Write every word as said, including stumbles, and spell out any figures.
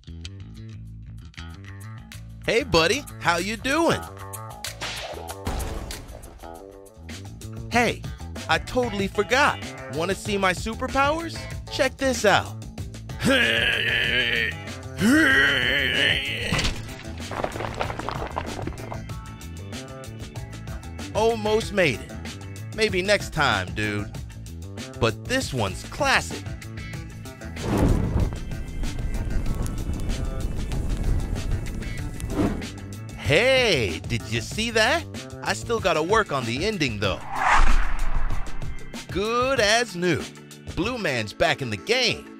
Hey buddy, how you doing? Hey, I totally forgot. Want to see my superpowers? Check this out. Almost made it. Maybe next time, dude. But this one's classic. Hey, did you see that? I still gotta work on the ending though. Good as new. Blueman's back in the game.